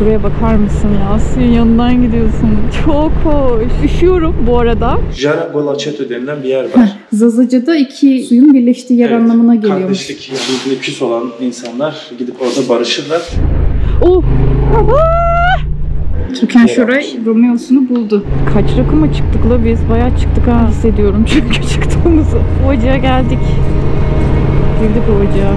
Şuraya bakar mısın ya? Suyun yanından gidiyorsun. Çok hoş. Üşüyorum bu arada. Jara Golaçeto denilen bir yer var. Zazaca'da iki suyun birleştiği yer anlamına geliyormuş. Kardeşlik, birbirine küs olan insanlar gidip orada barışırlar. Oh! Türkan Şoray Romeo'sunu buldu. Kaç rakıma çıktık la biz? Bayağı çıktık ha. Hissediyorum çünkü çıktığımızı. Ovacığa geldik. Girdik Ovacığa.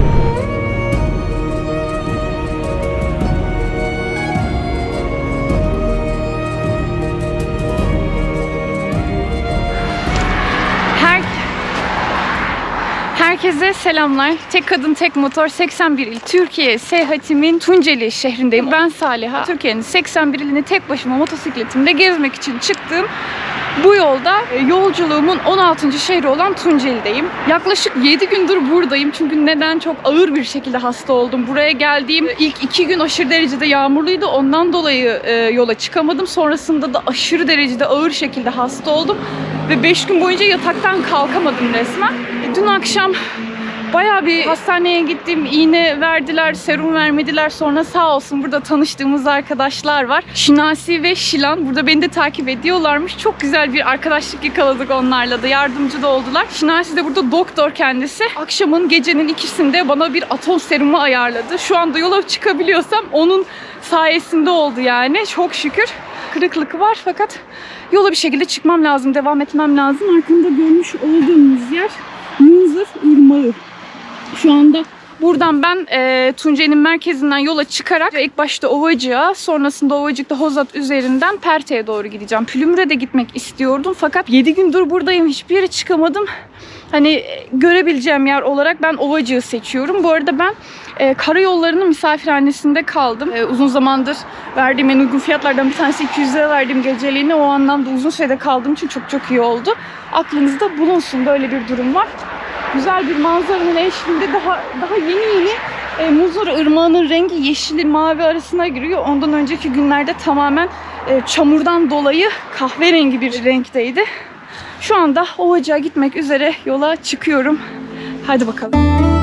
Herkese selamlar. Tek kadın tek motor 81 il Türkiye seyahatimin Tunceli şehrindeyim. Ben Saliha. Türkiye'nin 81 ilini tek başıma motosikletimle gezmek için çıktım. Bu yolda yolculuğumun 16. şehri olan Tunceli'deyim. Yaklaşık 7 gündür buradayım. Çünkü neden? Çok ağır bir şekilde hasta oldum. Buraya geldiğim ilk 2 gün aşırı derecede yağmurluydu. Ondan dolayı yola çıkamadım. Sonrasında da aşırı derecede ağır şekilde hasta oldum. Ve 5 gün boyunca yataktan kalkamadım resmen. Dün akşam bayağı bir hastaneye gittim. İğne verdiler, serum vermediler. Sonra sağ olsun burada tanıştığımız arkadaşlar var. Şinasi ve Şilan. Burada beni de takip ediyorlarmış. Çok güzel bir arkadaşlık yakaladık onlarla da. Yardımcı da oldular. Şinasi de burada doktor kendisi. Akşamın, gecenin ikisinde bana bir atom serumu ayarladı. Şu anda yola çıkabiliyorsam onun sayesinde oldu yani. Çok şükür. Kırıklık var fakat yola bir şekilde çıkmam lazım. Devam etmem lazım. Arkamda görmüş olduğunuz yer Munzur Irmağı. Şu anda buradan ben Tunceli'nin merkezinden yola çıkarak ilk başta Ovacık'a, sonrasında Ovacık'ta Hozat üzerinden Perte'ye doğru gideceğim. Pülümür'e de gitmek istiyordum fakat 7 gündür buradayım. Hiçbir yere çıkamadım. Hani görebileceğim yer olarak ben Ovacık'ı seçiyorum. Bu arada ben karayollarının misafirhanesinde kaldım. Uzun zamandır verdiğim en uygun fiyatlardan bir tanesi 200 lira verdiğim geceliğine. O anlamda uzun sürede kaldığım için çok iyi oldu. Aklınızda bulunsun, böyle bir durum var. Güzel bir manzaranın eşliğinde daha yeni Munzur Irmağı'nın rengi yeşili mavi arasına giriyor. Ondan önceki günlerde tamamen çamurdan dolayı kahverengi bir renkteydi. Şu anda Ovacık'a gitmek üzere yola çıkıyorum. Hadi bakalım.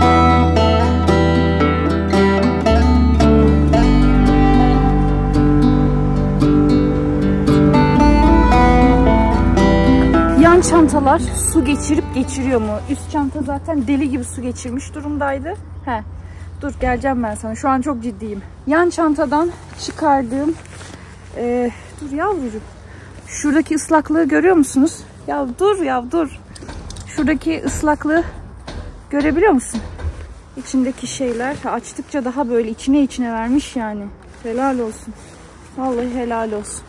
Yan çantalar su geçiriyor mu? Üst çanta zaten deli gibi su geçirmiş durumdaydı. Dur geleceğim ben sana. Şu an çok ciddiyim. Yan çantadan çıkardığım dur yavrucuğum. Şuradaki ıslaklığı görüyor musunuz? Ya dur. Şuradaki ıslaklığı görebiliyor musun? İçindeki şeyler açtıkça daha böyle içine vermiş yani. Helal olsun. Vallahi helal olsun.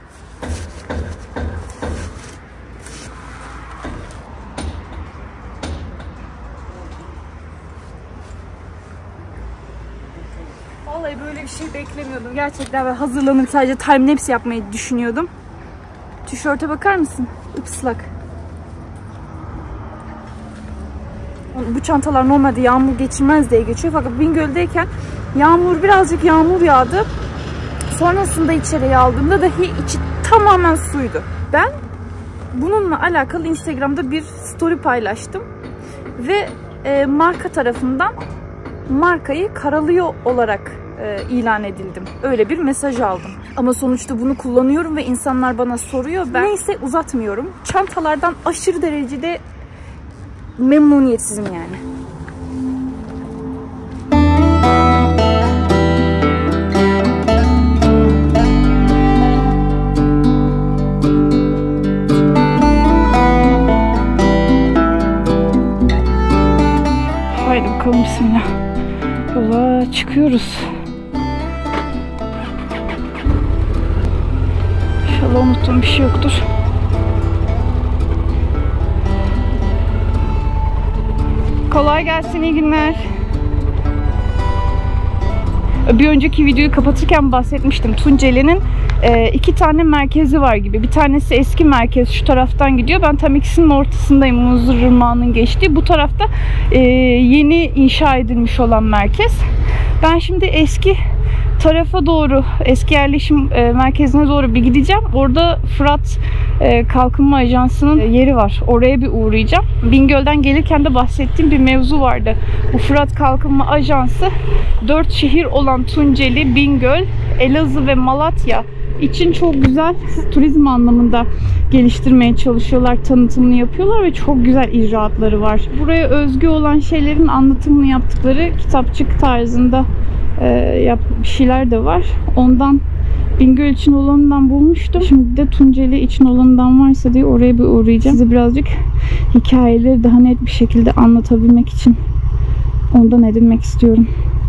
Vallahi böyle bir şey beklemiyordum. Gerçekten ben hazırlanıp sadece time lapse yapmayı düşünüyordum. Tişörte bakar mısın? Islak. Bu çantalar normalde yağmur geçirmez diye geçiyor. Fakat Bingöl'deyken birazcık yağmur yağdı. Sonrasında içeriye aldığımda dahi içi tamamen suydu. Ben bununla alakalı Instagram'da bir story paylaştım. Ve marka tarafından markayı karalıyor olarak ilan edildim. Öyle bir mesaj aldım. Ama sonuçta bunu kullanıyorum ve insanlar bana soruyor. Ben neyse uzatmıyorum. Çantalardan aşırı derecede memnuniyetsizim yani. Haydi bakalım bismillah. Yola çıkıyoruz. İnşallah unuttuğum bir şey yoktur. Kolay gelsin, iyi günler. Bir önceki videoyu kapatırken bahsetmiştim. Tunceli'nin 2 tane merkezi var gibi. Bir tanesi eski merkez, şu taraftan gidiyor. Ben tam ikisinin ortasındayım. Munzur Irmağı'nın geçtiği. Bu tarafta yeni inşa edilmiş olan merkez. Ben şimdi eski tarafa doğru, eski yerleşim merkezine doğru bir gideceğim. Orada Fırat Kalkınma Ajansı'nın yeri var. Oraya bir uğrayacağım. Bingöl'den gelirken de bahsettiğim bir mevzu vardı. Bu Fırat Kalkınma Ajansı 4 şehir olan Tunceli, Bingöl, Elazığ ve Malatya için çok güzel turizm anlamında geliştirmeye çalışıyorlar, tanıtımını yapıyorlar ve çok güzel icraatları var. Buraya özgü olan şeylerin anlatımını yaptıkları kitapçık tarzında bir şeyler de var. Ondan Bingöl için olanından bulmuştum. Şimdi de Tunceli için olanından varsa diye oraya bir uğrayacağım. Size birazcık hikayeleri daha net bir şekilde anlatabilmek için ondan edinmek istiyorum.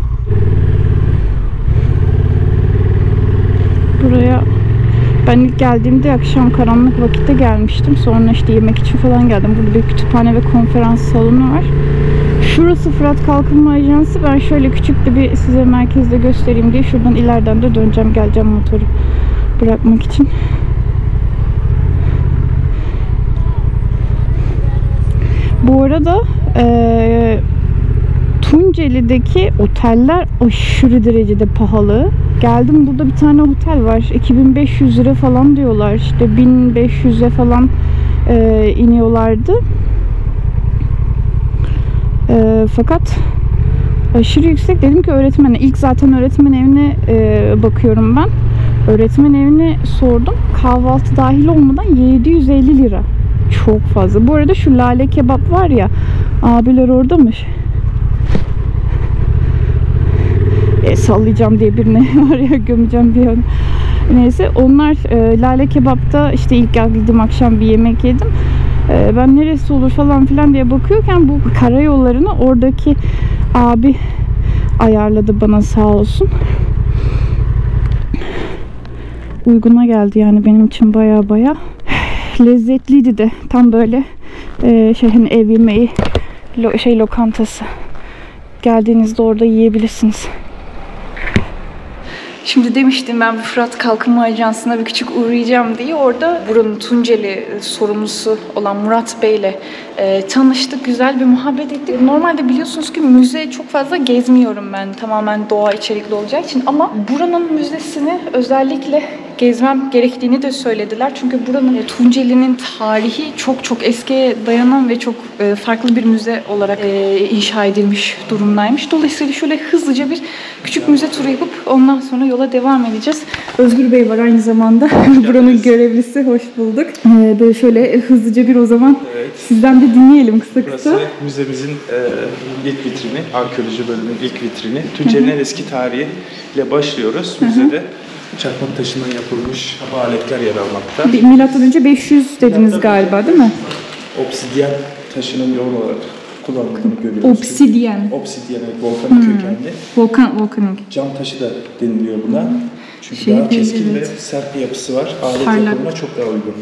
Buraya ben ilk geldiğimde akşam karanlık vakitte gelmiştim. Sonra işte yemek için falan geldim. Burada bir kütüphane ve konferans salonu var. Şurası Fırat Kalkınma Ajansı. Ben şöyle küçük de bir size merkezde göstereyim diye şuradan ileriden de döneceğim, geleceğim motoru bırakmak için. Bu arada Tunceli'deki oteller aşırı derecede pahalı. Geldim, burada bir tane otel var. 2500 lira falan diyorlar. İşte 1500'e falan iniyorlardı. Fakat aşırı yüksek. Dedim ki öğretmene, ilk zaten öğretmen evine bakıyorum ben. Öğretmen evine sordum. Kahvaltı dahil olmadan 750 lira. Çok fazla. Bu arada şu Lale Kebap var ya, abiler oradamış. Sallayacağım diye birine var ya, gömeceğim bir an. Neyse, onlar Lale Kebap'ta işte ilk geldiğim akşam bir yemek yedim. Ben neresi olur falan filan diye bakıyorken bu karayollarını oradaki abi ayarladı bana, sağ olsun. Uyguna geldi yani benim için baya lezzetliydi de. Tam böyle hani ev yemeği lokantası. Geldiğinizde orada yiyebilirsiniz. Şimdi demiştim ben bir Fırat Kalkınma Ajansı'na bir küçük uğrayacağım diye. Orada buranın Tunceli sorumlusu olan Murat Bey'le tanıştık. Güzel bir muhabbet ettik. Normalde biliyorsunuz ki müze çok fazla gezmiyorum ben. Tamamen doğa içerikli olacağı için. Ama buranın müzesini özellikle gezmem gerektiğini de söylediler. Çünkü buranın Tunceli'nin tarihi çok eskiye dayanan ve çok farklı bir müze olarak inşa edilmiş durumdaymış. Dolayısıyla şöyle hızlıca bir küçük müze turu yapıp ondan sonra yola devam edeceğiz. Özgür Bey var aynı zamanda. Buranın görevlisi. Hoş bulduk. Böyle şöyle hızlıca bir o zaman sizden de dinleyelim kısa. Burası müzemizin ilk vitrini, arkeoloji bölümünün ilk vitrini. Tunceli'nin eski tarihiyle başlıyoruz. Müzede çakmak taşından yapılmış aletler yer almakta. Milattan önce 500 dediniz galiba, değil mi? Obsidyen taşının yoğun olarak kullanıldığını görüyoruz. Obsidyen. Obsidyen, volkanik kökenli. Volkanik. Cam taşı da deniliyor buna. Çünkü daha keskin ve sert bir yapısı var. Alet yapımına çok daha uygun.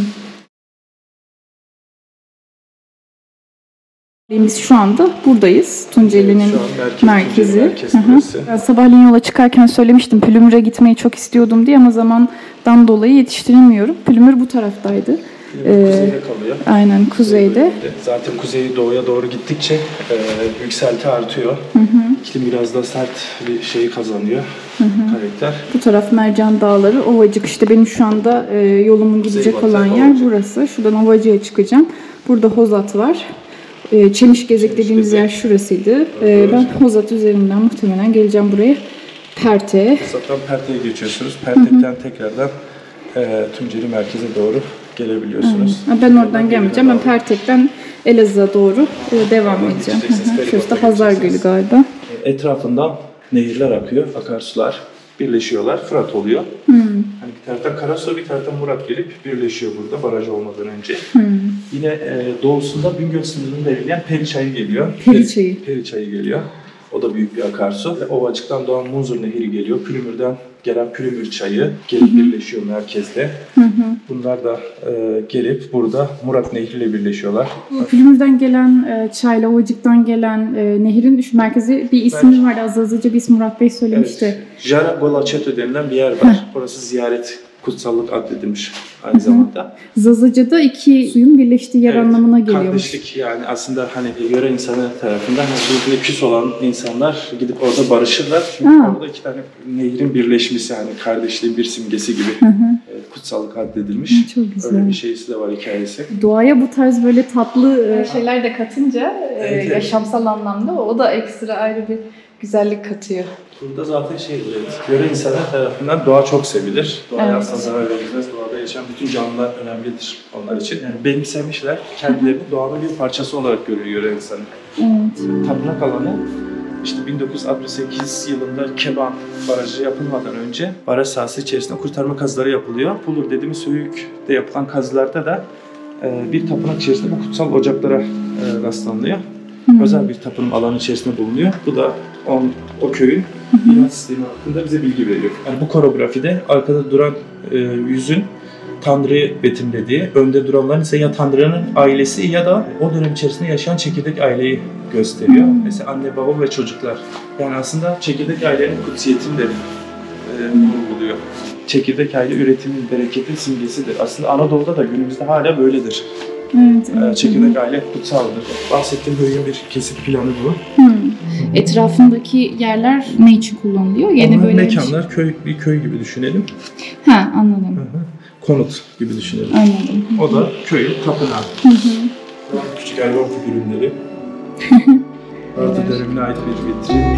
Biz şu anda buradayız. Tunceli'nin merkezi. Ben sabahleyin yola çıkarken söylemiştim. Pülümür'e gitmeyi çok istiyordum diye ama zamandan dolayı yetiştiremiyorum. Pülümür bu taraftaydı. Kuzeyde kalıyor. Aynen, kuzeyde. Zaten kuzeyi doğuya doğru gittikçe yükselti artıyor. İklim biraz da sert bir şeyi kazanıyor. Karakter. Bu taraf Mercan Dağları, Ovacık. İşte benim şu anda yolumun gidecek olan yer burası. Şuradan Ovacık'a çıkacağım. Burada Hozat var. Çemişgezek dediğimiz yer şurasıydı. Ben Hozat üzerinden muhtemelen geleceğim buraya. Perte'ye. Hozat'tan Perte'ye geçiyorsunuz. Perte'den tekrardan Tunceli merkeze doğru gelebiliyorsunuz. Ben oradan gelmeyeceğim. Ben Pertek'ten Elazığ'a doğru devam edeceğim. Şurası da Hazar Gölü galiba. Etrafından nehirler akıyor, akarsular birleşiyorlar, Fırat oluyor. Hani bir taraftan Karasu, bir taraftan Murat gelip birleşiyor burada baraj olmadan önce. Yine doğusunda Bingöl sınırını belirleyen Periçayı geliyor. Periçayı geliyor. O da büyük bir akarsu. Ovacık'tan doğan Munzur Nehri geliyor. Pülümür'den gelen Pülümür Çayı gelip birleşiyor merkezle. Bunlar da gelip burada Murat Nehri ile birleşiyorlar. Pülümür'den gelen çayla Ovacık'tan gelen nehrin şu merkezi bir ismi vardı. Azıcık bir ismi Murat Bey söylemişti. Evet. Jara Golaçeto denilen bir yer var. Orası ziyaret kutsallık addedilmiş aynı zamanda. Zazıca'da iki suyun birleştiği yer anlamına geliyormuş. Kardeşlik, yani aslında hani yöre insanı tarafından birbirine küs olan insanlar gidip orada barışırlar. Çünkü orada iki tane nehrin birleşmesi, hani kardeşliğin bir simgesi gibi kutsallık addedilmiş. Çok güzel. Öyle bir şeysi de var, hikayesi. Doğaya bu tarz böyle tatlı şeyler de katınca yaşamsal anlamda o da ekstra ayrı bir güzellik katıyor. Burada zaten yöre insanlar tarafından doğa çok sevilir. Doğaya Evet. asla zarar verilmez. Doğada yaşayan bütün canlılar önemlidir onlar için. Yani benimsemişler, kendilerini doğanın bir parçası olarak görüyor yöre insanı. Evet. Tapınak alanı işte 1968 yılında Keban Barajı yapılmadan önce baraj sahası içerisinde kurtarma kazıları yapılıyor. Pulur dediğimiz Söğüt'te yapılan kazılarda da bir tapınak içerisinde bu kutsal ocaklara rastlanılıyor. Özel bir tapınım alanı içerisinde bulunuyor. Bu da o köyün inanç sistemi hakkında bize bilgi veriyor. Yani bu koreografide arkada duran yüzün Tanrı'yı betimlediği, önde duranların ise ya Tanrı'nın ailesi ya da o dönem içerisinde yaşayan çekirdek aileyi gösteriyor. Mesela anne, baba ve çocuklar. Yani aslında çekirdek ailenin kutsiyetini de vurguluyor. Çekirdek aile üretimin, bereketin simgesidir. Aslında Anadolu'da da günümüzde hala böyledir. Evet. Çekirdek aile kutsaldır. Bahsettiğim köyün bir kesit planı bu. Etrafındaki yerler ne için kullanılıyor? Yeni Onlar böyle mekanlar, bir köy gibi düşünelim. Ha, anladım. Konut gibi düşünelim. Anladım. O da köyün tapınağı. Küçük Ergon figürünleri. Artı dönemine ait bir vitrin.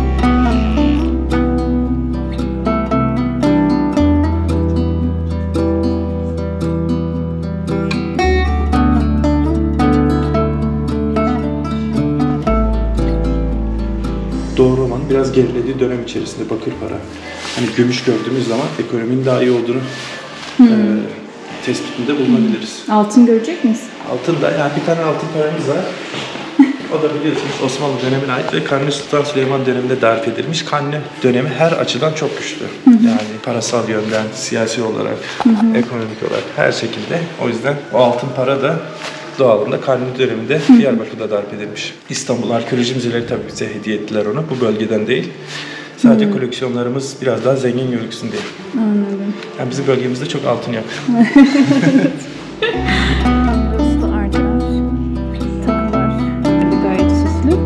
Doğu Roma'nın biraz gerilediği dönem içerisinde bakır para. Hani gümüş gördüğümüz zaman ekonominin daha iyi olduğunu tespitinde bulunabiliriz. Altın görecek miyiz? Altın da, yani bir tane altın paramız var. O da biliyorsunuz Osmanlı dönemine ait ve Kanuni Sultan Süleyman döneminde darp edilmiş. Kanuni dönemi her açıdan çok güçlü. Yani parasal yönden, siyasi olarak, ekonomik olarak her şekilde. O yüzden o altın para da doğalında Kanuni döneminde Diyarbakır'da darp edilmiş. İstanbul Arkeoloji Müzeleri tabii bize hediye ettiler onu. Bu bölgeden değil. Sadece koleksiyonlarımız biraz daha zengin görüksün diye. Anladım. Yani bizim bölgemizde çok altın yok. Burası da artlar. Takılar. Gayet süslü.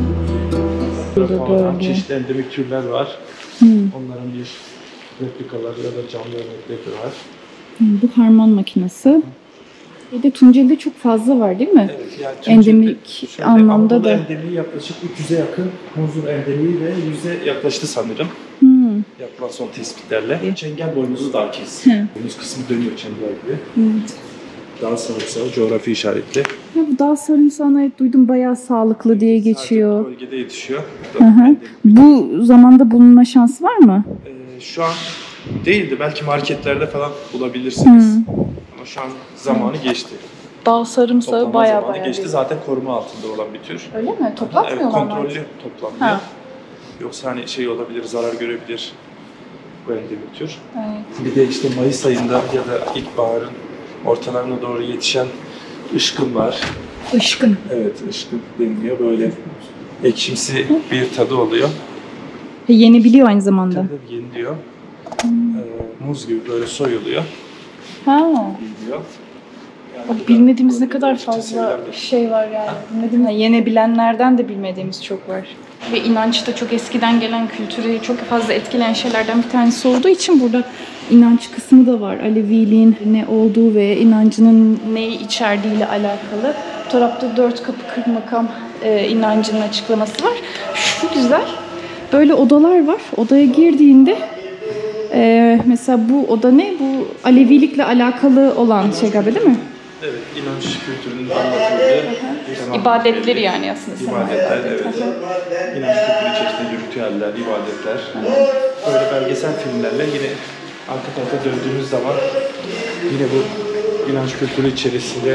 Burada çeşitli endemik türler var. Onların bir replikaları ya da canlı örnekleri var. Bu harman makinesi. Bir de Tunceli'de çok fazla var değil mi? Evet, yani endemik anlamda Anadolu da. endemiği yaklaşık 300'e yakın, Munzur endemiği de 100'e yaklaştı sanırım. Yapılan son tespitlerle. Çengel boynuzu da akiz. Boynuz kısmı dönüyor çengel gibi. Dağ sarımsağı coğrafi işaretli. Ya bu dağ sarımsağını evet duydum, bayağı sağlıklı diye geçiyor. Sadece bu bölgede yetişiyor. Bu zamanda bulunma şansı var mı? Şu an değildi. Belki marketlerde falan bulabilirsiniz. Ama şu an zamanı geçti. Dağ sarımsağı Toplama bayağı zamanı geçti. Zaten koruma altında olan bir tür. Öyle mi? Evet, Toplatmıyorlar kontrollü toplanıyor. Ha. Yoksa hani olabilir, zarar görebilir bu endemik tür. Evet. Bir de işte Mayıs ayında ya da ilkbaharın ortalarına doğru yetişen ışkın var. Işkın. Evet, ışkın deniliyor. Böyle ekşimsi bir tadı oluyor. Yenebiliyor aynı zamanda. Tabii yeniliyor. Muz gibi böyle soyuluyor. Ha. Yeniyor. Yani Bilmediğimiz ne kadar oldukça fazla sevilen bir- şey var yani. Bilmediğimiz, yenebilenlerden de bilmediğimiz çok var. Ve inanç da çok eskiden gelen kültürü çok fazla etkileyen şeylerden bir tanesi olduğu için burada inanç kısmı da var. Aleviliğin ne olduğu ve inancının neyi içerdiğiyle alakalı. Bu tarafta 4 kapı 40 makam inancının açıklaması var. Şu güzel. Böyle odalar var. Odaya girdiğinde mesela bu oda ne? Bu Alevilikle alakalı olan şey galiba değil mi? Evet, inanç kültürünün anlatıldığı İbadetleri yani aslında. İbadetler, evet. İnanç kültürü içerisinde ritüeller, ibadetler. Böyle belgesel filmlerle yine arka tarafa döndüğümüz zaman yine bu inanç kültürü içerisinde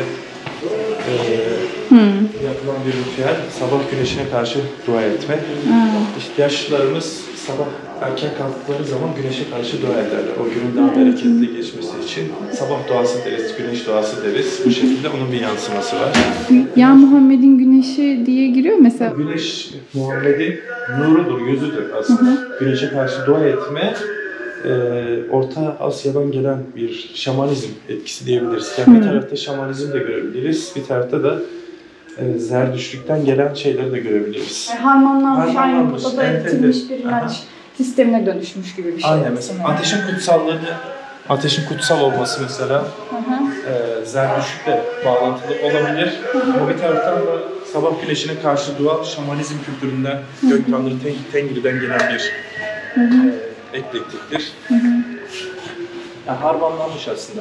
yapılan bir ritüel, sabah güneşine karşı dua etme. İşte yaşlılarımız sabah erken kalktıkları zaman güneşe karşı dua ederler. O günün daha bereketli geçmesi için sabah duası deriz, güneş duası deriz. Bu şekilde onun bir yansıması var. Ya Muhammed'in güneşi diye giriyor mesela. Güneş Muhammed'in nurudur, yüzüdür aslında. Güneşe karşı dua etme, Orta Asya'dan gelen bir şamanizm etkisi diyebiliriz. Yani bir tarafta şamanizm de görebiliriz, bir tarafta da Zerdüştlükten gelen şeyleri de görebiliriz. Harmanlanmış, aynı Harmanlanmış, burada da evet, eğitilmiş evet. bir inanç sistemine dönüşmüş gibi bir şey. Aynen mesela. Ateşin kutsal olması mesela Zerdüştlükle bağlantılı olabilir. Ama bir taraftan da sabah güneşine karşı doğal şamanizm kültüründen, gök tanrı Tengri'den gelen bir eklektiktir. Yani harmanlanmış aslında.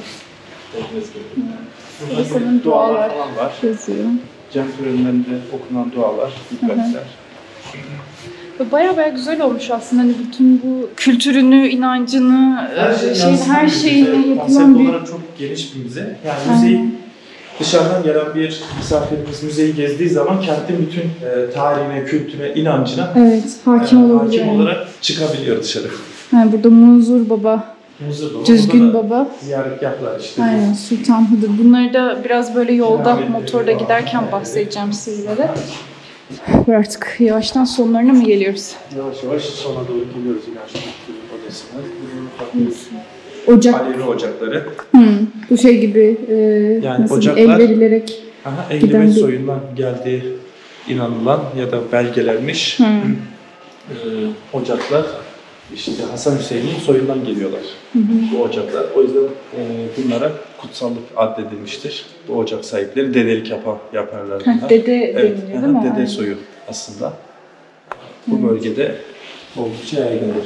Burada dualar falan var. Yazıyor. Cem törenlerinde okunan dualar, dikkatler. Baya güzel olmuş aslında. Hani bütün bu kültürünü, inancını, her şeyini yapılan konsept bir... olarak çok geniş bir müze. Yani müzeyi dışarıdan gelen bir misafirimiz müzeyi gezdiği zaman kentin bütün tarihine, kültürüne, inancına hakim olarak çıkabiliyor dışarı. Yani burada Munzur Baba, Düzgün Baba, ziyaretgahlar işte. Aynen, Sultan Hıdır. Bunları da biraz böyle yolda, motorda giderken bahsedeceğim sizlere. Ve artık yavaştan sonlarına mı geliyoruz? Yavaş yavaş sona doğru geliyoruz İnanç Kültürü Odası'na. Ocak. Alevli ocakları. Bu şey gibi yani nasıl ocaklar, el verilerek Eylül soyundan geldiği inanılan ya da belgelenmiş ocaklar işte Hasan Hüseyin'in soyundan geliyorlar bu ocaklar. O yüzden bunlara kutsallık addedilmiştir. Bu ocak sahipleri dedelik yaparlar bunlar. Dede deniliyor değil mi? Dede soyu aslında. Bu bölgede oldukça yaygındır.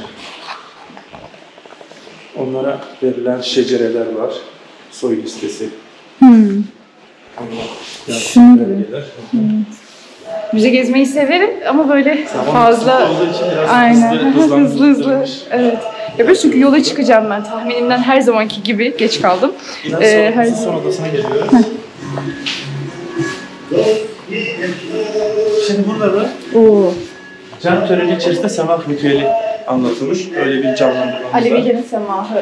Onlara verilen şecereler var. Soy listesi. Şunu belgeler. Müze gezmeyi severim ama böyle fazla hızlı. Evet. Ya böyle çünkü yola çıkacağım ben tahminimden her zamanki gibi geç kaldım. Son odasına geliyoruz. Şimdi burada da cem töreni içerisinde semah ritüeli anlatılmış. Öyle bir canlandırmamız var. Alevilerin semahı.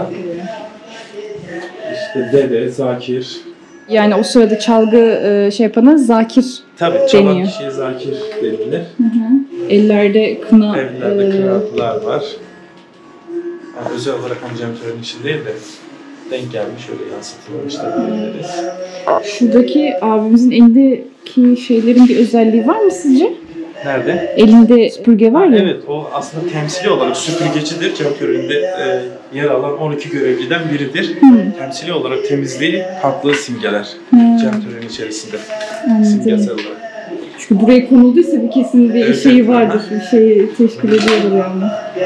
İşte dede, zakir. Yani o sırada çalgı yapana zakir Tabii çalan kişiye zakir denilir. Ellerde kına. Ellerde kınalar var. Yani özel olarak cem töreni için değil de denk gelmiş öyle yansıtılmış da diyebiliriz. Şuradaki abimizin elindeki şeylerin bir özelliği var mı sizce? Nerede? Elinde süpürge var ya. Evet, o aslında temsili olarak süpürgecidir. Cem töreninde yer alan 12 görevliden biridir. Temsili olarak temizliği, paklığı simgeler cem töreni içerisinde. Simgesel olarak. Çünkü buraya konulduysa bir kesin bir şeyi vardır, bir şeyi teşkil ediyordur yani.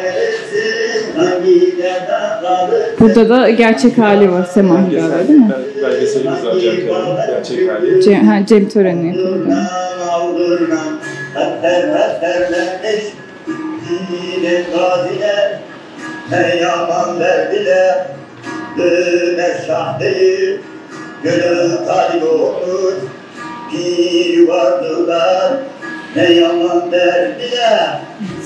Burada da gerçek hali var, semah galiba değil mi? Belgeselimiz var cem töreninin gerçek hali. Cem töreni yapılıyor. Yaman verdiler, meşah değil, gönül talip olur, bir vardılar, ne yaman verdiler.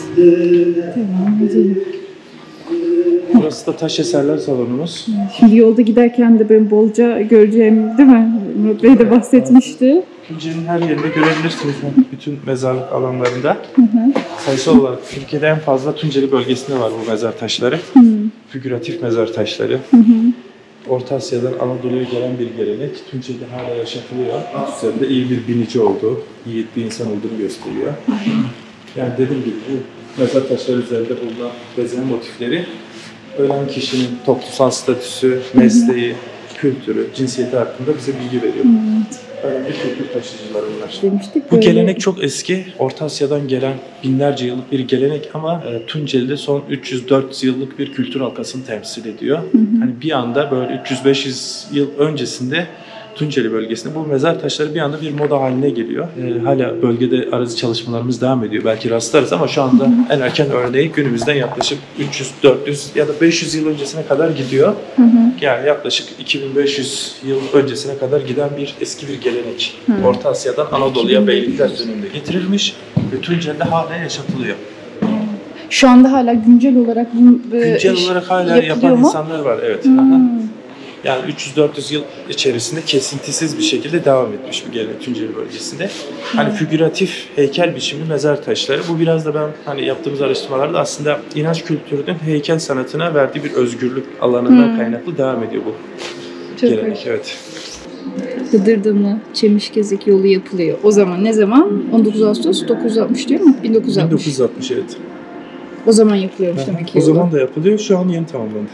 Burası da taş eserler salonumuz. Şimdi yolda giderken de ben bolca göreceğim değil mi? Murat Bey de bahsetmişti. Tunceli'nin her yerinde görebilirsiniz bütün mezarlık alanlarında. Sayısal olarak Türkiye'de en fazla Tunceli bölgesinde var bu mezar taşları. Figüratif mezar taşları. Orta Asya'dan Anadolu'ya gelen bir gelenek. Tunceli'de hala yaşatılıyor. Üzerinde iyi bir binici olduğu, yiğit bir insan olduğunu gösteriyor. Yani dediğim gibi bu mezar taşları üzerinde bulunan bezen motifleri ölen kişinin toplumsal statüsü, mesleği, kültürü, cinsiyeti hakkında bize bilgi veriyor. Önemli kültür taşıyıcıları bunlar. Demiştik, bu gelenek çok eski. Orta Asya'dan gelen binlerce yıllık bir gelenek ama Tunceli'de son 300-400 yıllık bir kültür halkasını temsil ediyor. Hani bir anda böyle 300-500 yıl öncesinde Tunceli bölgesinde bu mezar taşları bir anda bir moda haline geliyor. Hala bölgede arazi çalışmalarımız devam ediyor. Belki rastlarız ama şu anda en erken örneği günümüzden yaklaşık 300-400 ya da 500 yıl öncesine kadar gidiyor. Yani yaklaşık 2500 yıl öncesine kadar giden bir eski bir gelenek. Orta Asya'dan Anadolu'ya Beylikler döneminde getirilmiş ve Tunceli'de hala yaşatılıyor. Şu anda hala güncel olarak hala yapan insanlar var. Evet. Yani 300-400 yıl içerisinde kesintisiz bir şekilde devam etmiş bir gelenek Tunceli bölgesinde. Hani figüratif heykel biçimli mezar taşları. Bu biraz da ben hani yaptığımız araştırmalarda aslında inanç kültürünün heykel sanatına verdiği bir özgürlük alanından kaynaklı devam ediyor bu gelenek. Evet. Hıdırdamı Çemişgezek yolu yapılıyor. O zaman ne zaman? 19 Ağustos 960 değil mi? 1960. 1960 evet. O zaman yapılıyormuş demek ki. O zaman da yapılıyor. Şu an yeni tamamlandı.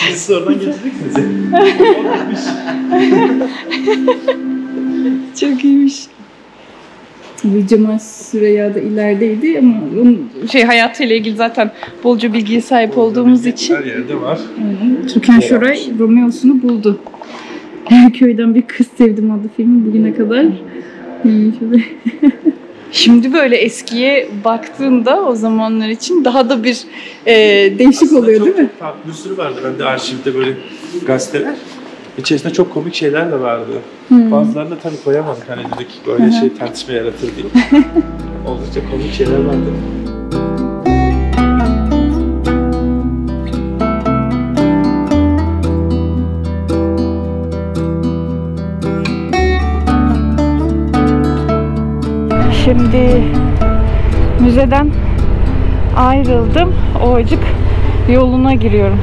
Siz oradan geçecek sizi. Çok iyiymiş. Tabii Cemal Süreyya da ilerideydi ama onun hayatıyla ilgili zaten bolca bilgiye sahip olduğumuz için. Her yerde var. Türkan Şoray Romeo'sunu buldu. Köyden bir kız sevdim adlı filmi bugüne kadar. Şimdi böyle eskiye baktığında o zamanlar için daha da bir değişik Aslında oluyor değil mi? Çok farklı bir sürü vardı. Ben de arşivde böyle gazeteler. İçerisinde çok komik şeyler de vardı. Bazılarını tabii koyamadık hani dedik böyle tartışma yaratır diye. Oldukça komik şeyler vardı. Şimdi müzeden ayrıldım. Ovacık yoluna giriyorum.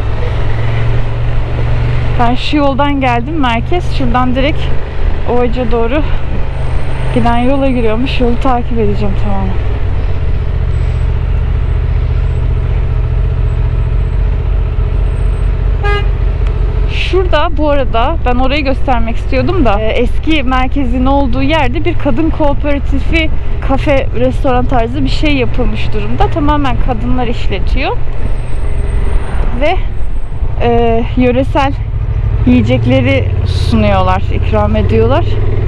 Ben şu yoldan geldim merkez. Şuradan direkt Ovacık'a doğru giden yola giriyormuş. Yolu takip edeceğim tamamen. Şurada bu arada ben orayı göstermek istiyordum da eski merkezin olduğu yerde bir kadın kooperatifi, kafe, restoran tarzı bir şey yapılmış durumda. Tamamen kadınlar işletiyor. Ve yöresel yiyecekleri sunuyorlar, ikram ediyorlar.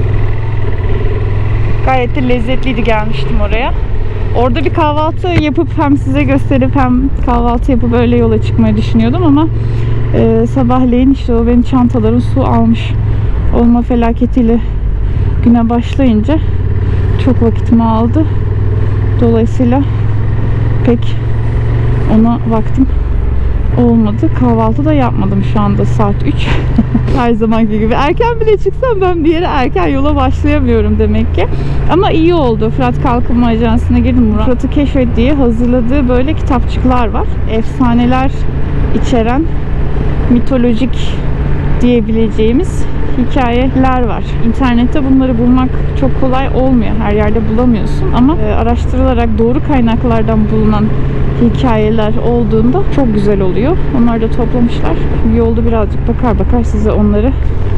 Gayet de lezzetliydi, gelmiştim oraya. Orada bir kahvaltı yapıp hem size gösterip hem kahvaltı yapıp öyle yola çıkmayı düşünüyordum ama sabahleyin işte o benim çantaların su almış olma felaketiyle güne başlayınca çok vakitimi aldı. Dolayısıyla pek ona vaktim olmadı. Kahvaltı da yapmadım, şu anda saat 3. Her zamanki gibi. Erken bile çıksam ben bir yere erken yola başlayamıyorum demek ki. Ama iyi oldu. Fırat Kalkınma Ajansı'na girdim. Fırat'ı keşfet diye hazırladığı böyle kitapçıklar var. Efsaneler içeren mitolojik diyebileceğimiz hikayeler var. İnternette bunları bulmak çok kolay olmuyor. Her yerde bulamıyorsun ama araştırılarak doğru kaynaklardan bulunan hikayeler olduğunda çok güzel oluyor. Onları da toplamışlar. Şimdi yolda birazcık bakar size onları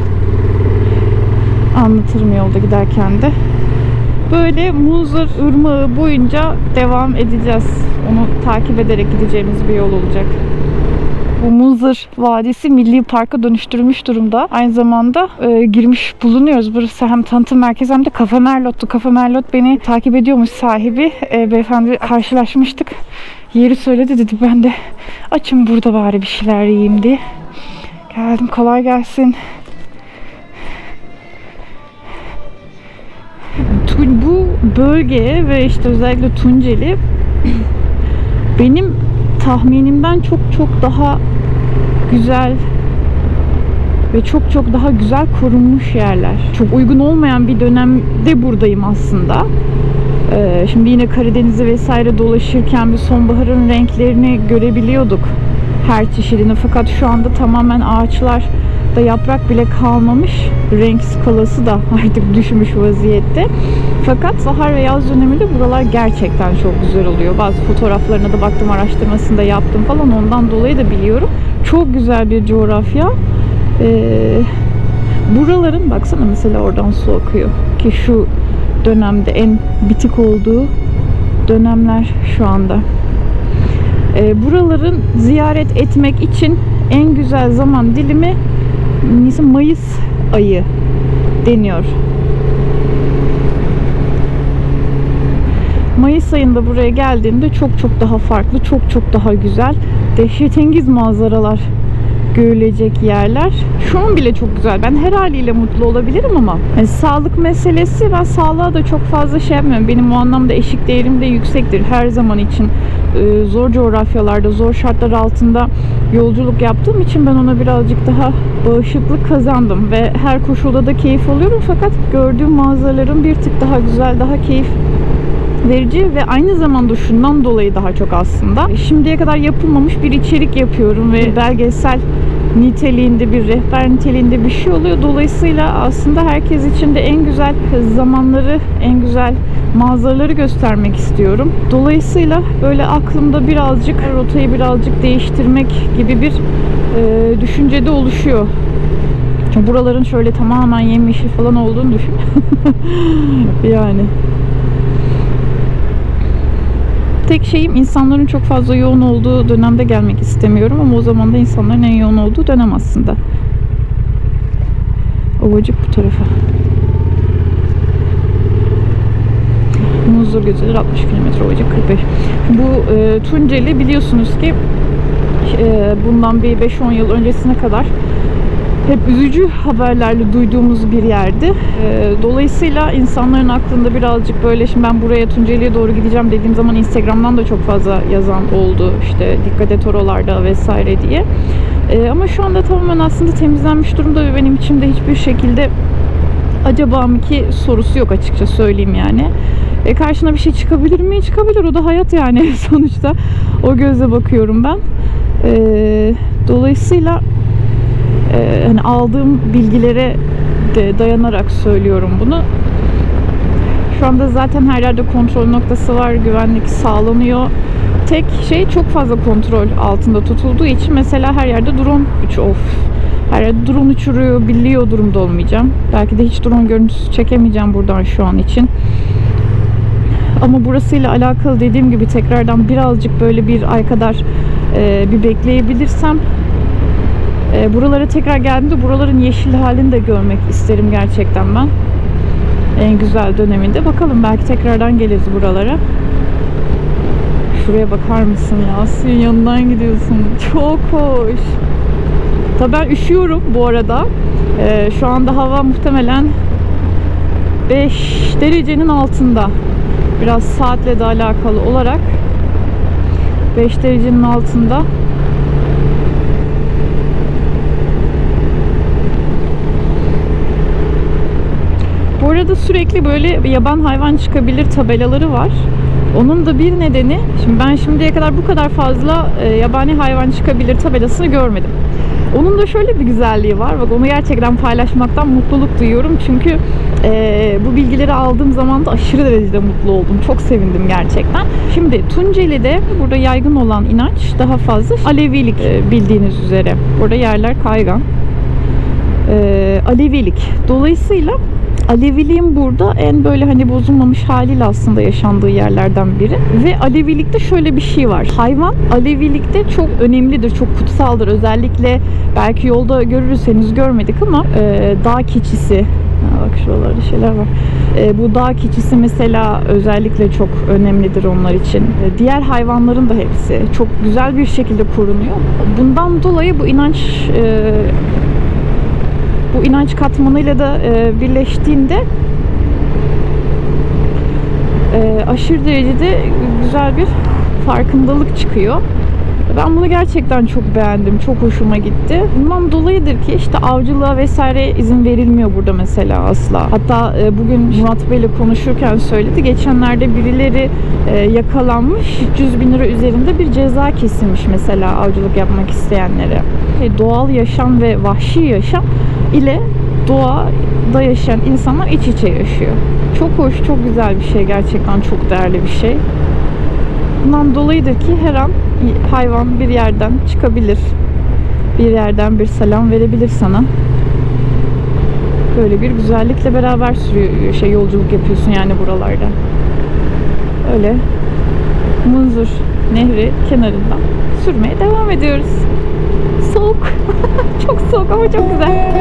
anlatırım yolda giderken de. Böyle Muzır Irmağı boyunca devam edeceğiz. Onu takip ederek gideceğimiz bir yol olacak. Bu Muzır Vadisi Milli Park'a dönüştürülmüş durumda. Aynı zamanda girmiş bulunuyoruz. Burası hem tanıtım merkezi hem de Kafe Merlot'tu. Kafe Merlot beni takip ediyormuş sahibi. Beyefendi karşılaşmıştık. Yeri söyledi, dedi ben de açım burada bari bir şeyler yiyeyim diye. Geldim, kolay gelsin. Bu bölge ve işte özellikle Tunceli benim tahminimden çok daha güzel ve çok daha güzel korunmuş yerler. Çok uygun olmayan bir dönemde buradayım aslında. Şimdi yine Karadeniz'i vesaire dolaşırken bir sonbaharın renklerini görebiliyorduk her çeşidini. Fakat şu anda tamamen ağaçlar da yaprak bile kalmamış. Renk skalası da artık düşmüş vaziyette. Fakat bahar ve yaz döneminde buralar gerçekten çok güzel oluyor. Bazı fotoğraflarına da baktım, araştırmasını da yaptım falan. Ondan dolayı da biliyorum. Çok güzel bir coğrafya. Buraların baksana mesela oradan su akıyor. Ki şu dönemde en bitik olduğu dönemler şu anda. Buraların ziyaret etmek için en güzel zaman dilimi Mayıs ayı deniyor. Mayıs ayında buraya geldiğimde çok daha farklı, çok daha güzel, dehşetengiz manzaralar görülecek yerler. Şu an bile çok güzel. Ben her haliyle mutlu olabilirim ama sağlık meselesi, ben sağlığa da çok fazla şey yapmıyorum. Benim o anlamda eşik değerim de yüksektir. Her zaman için zor coğrafyalarda, zor şartlar altında yolculuk yaptığım için ben ona birazcık daha bağışıklık kazandım ve her koşulda da keyif alıyorum. Fakat gördüğüm manzaraların bir tık daha güzel, daha keyif verici ve aynı zamanda şundan dolayı daha çok aslında şimdiye kadar yapılmamış bir içerik yapıyorum ve belgesel niteliğinde, bir rehber niteliğinde bir şey oluyor. Dolayısıyla aslında herkes için de en güzel zamanları, en güzel manzaraları göstermek istiyorum. Dolayısıyla böyle aklımda birazcık rotayı birazcık değiştirmek gibi bir düşüncede oluşuyor. Buraların şöyle tamamen yemyeşil falan olduğunu düşün. Yani. Tek şeyim, insanların çok fazla yoğun olduğu dönemde gelmek istemiyorum ama o zaman da insanların en yoğun olduğu dönem aslında. Ovacık bu tarafa. Muzur Gözü'dür 60 km, Ovacık 45. Bu Tunceli biliyorsunuz ki bundan bir 5-10 yıl öncesine kadar hep üzücü haberlerle duyduğumuz bir yerdi. Dolayısıyla insanların aklında birazcık böyle, şimdi ben buraya Tunceli'ye doğru gideceğim dediğim zaman Instagram'dan da çok fazla yazan oldu. İşte dikkat et oralarda vesaire diye. Ama şu anda tamamen aslında temizlenmiş durumda ve benim içimde hiçbir şekilde acaba mı ki sorusu yok, açıkça söyleyeyim yani. Karşına bir şey çıkabilir mi? Çıkabilir. O da hayat yani sonuçta. O gözle bakıyorum ben. Dolayısıyla hani aldığım bilgilere de dayanarak söylüyorum bunu. Şu anda zaten her yerde kontrol noktası var. Güvenlik sağlanıyor. Tek şey, çok fazla kontrol altında tutulduğu için mesela her yerde drone her yerde drone uçuruyor, biliyor durumda olmayacağım. Belki de hiç drone görüntüsü çekemeyeceğim buradan şu an için. Ama burasıyla alakalı dediğim gibi tekrardan birazcık böyle bir ay kadar bir bekleyebilirsem buralara tekrar geldiğimde buraların yeşil halini de görmek isterim gerçekten ben. En güzel döneminde. Bakalım, belki tekrardan geliriz buralara. Şuraya bakar mısın ya? Suyun yanından gidiyorsun. Çok hoş. Tabii ben üşüyorum bu arada. Şu anda hava muhtemelen 5 derecenin altında. Biraz saatle de alakalı olarak 5 derecenin altında. Bu arada sürekli böyle yaban hayvan çıkabilir tabelaları var. Onun da bir nedeni, şimdi ben şimdiye kadar bu kadar fazla yabani hayvan çıkabilir tabelasını görmedim. Onun da şöyle bir güzelliği var. Bak, onu gerçekten paylaşmaktan mutluluk duyuyorum. Çünkü bu bilgileri aldığım zaman da aşırı derecede mutlu oldum. Çok sevindim gerçekten. Şimdi Tunceli'de burada yaygın olan inanç daha fazla Alevilik, bildiğiniz üzere. Burada yerler kaygan. Alevilik. Dolayısıyla Aleviliğin burada en böyle hani bozulmamış haliyle aslında yaşandığı yerlerden biri. Ve Alevilikte şöyle bir şey var. Hayvan Alevilikte çok önemlidir, çok kutsaldır. Özellikle belki yolda görürüz, henüz görmedik ama dağ keçisi. Bak şuralarda şeyler var. Bu dağ keçisi mesela özellikle çok önemlidir onlar için. Diğer hayvanların da hepsi çok güzel bir şekilde korunuyor. Bundan dolayı bu inanç katmanıyla da birleştiğinde aşırı derecede güzel bir farkındalık çıkıyor. Ben bunu gerçekten çok beğendim. Çok hoşuma gitti. Bundan dolayıdır ki işte avcılığa vesaire izin verilmiyor burada mesela asla. Hatta bugün Murat Bey ile konuşurken söyledi. Geçenlerde birileri yakalanmış. 300 bin lira üzerinde bir ceza kesilmiş mesela avcılık yapmak isteyenlere. Doğal yaşam ve vahşi yaşam ile doğada yaşayan insanlar iç içe yaşıyor. Çok hoş, çok güzel bir şey. Gerçekten çok değerli bir şey. Bundan dolayıdır ki her an hayvan bir yerden çıkabilir. Bir yerden bir selam verebilir sana. Böyle bir güzellikle beraber yolculuk yapıyorsun yani buralarda. Öyle Munzur Nehri kenarından sürmeye devam ediyoruz. Soğuk. Çok soğuk ama çok güzel.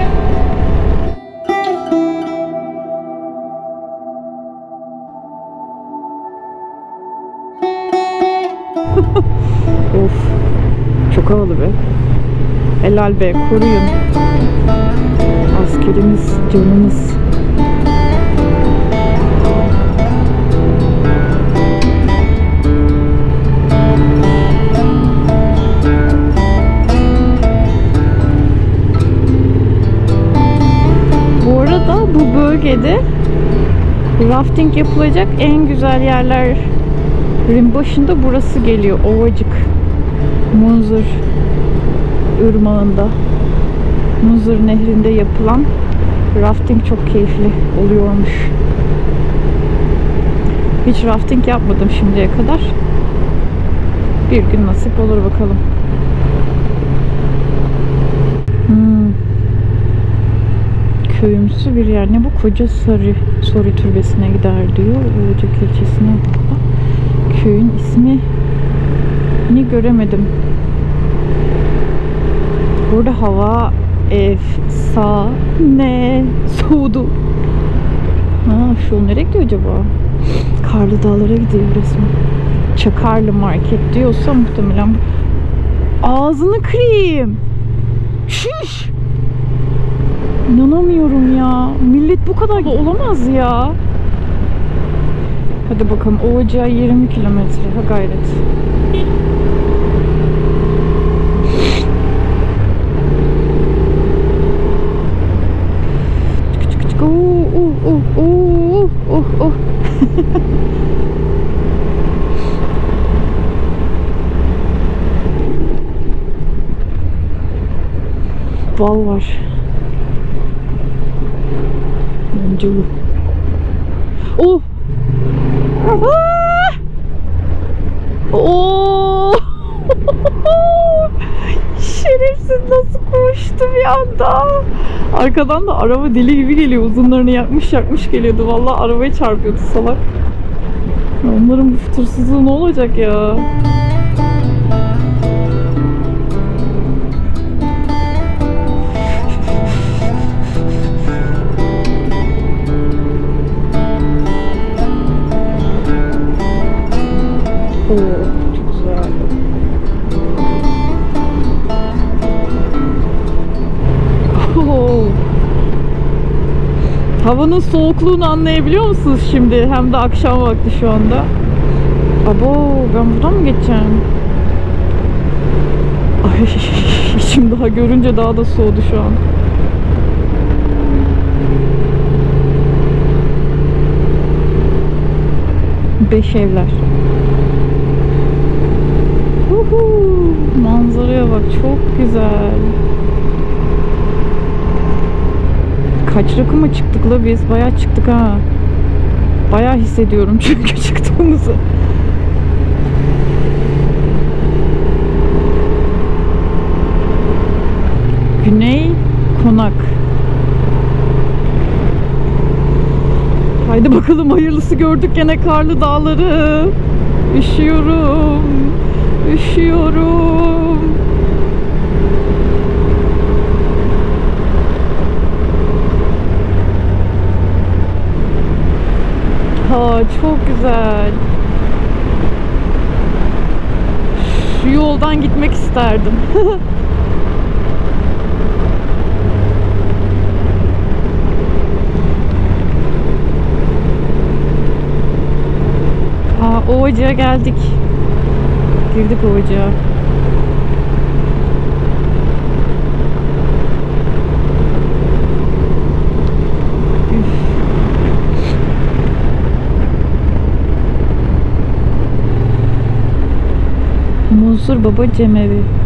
Of, çok havalı be. Helal be, koruyun. Askerimiz, canımız. Bu arada bu bölgede rafting yapılacak en güzel yerlerin başında burası geliyor. Ovacık. Munzur Irmağı'nda, Munzur Nehri'nde yapılan rafting çok keyifli oluyormuş. Hiç rafting yapmadım şimdiye kadar. Bir gün nasip olur bakalım. Köyümsü bir yer. Ne bu? Koca Sori Türbesi'ne gider diyor. Ilıcak ilçesine bağlı. Köyün ismi ni göremedim. Burada hava efsane soğudu. Şu nereye gidiyor acaba? Karlı Dağlara gidiyor resmen. Çakarlı Market diyorsa muhtemelen ağzını kırayım. Şiş! İnanamıyorum ya. Millet bu kadar olamaz ya. Hadi bakalım. Ovacığa 20 kilometre. Ha gayret. Bal var. Bence bu. Oh! Oh! Şerefsiz nasıl koştu bir anda. Arkadan da araba deli gibi geliyor. Uzunlarını yakmış geliyordu. Vallahi arabaya çarpıyordu salak. Onların bu fütursuzluğu ne olacak ya? Çok güzel. Havanın soğukluğunu anlayabiliyor musunuz şimdi? Hem de akşam vakti şu anda. Abo, ben buradan mı geçeceğim? Ay, içim daha görünce daha da soğudu şu an. Beş evler. Manzaraya bak, çok güzel. Kaç rakıma çıktık la biz? Bayağı çıktık ha. Bayağı hissediyorum çünkü çıktığımızı. Güney Konak. Haydi bakalım, hayırlısı, gördük gene karlı dağları. Üşüyorum. Üşüyorum. Ha, çok güzel. Şu yoldan gitmek isterdim. Ovacığa geldik. Girdik Ovacığa. Muzur Baba Cemevi.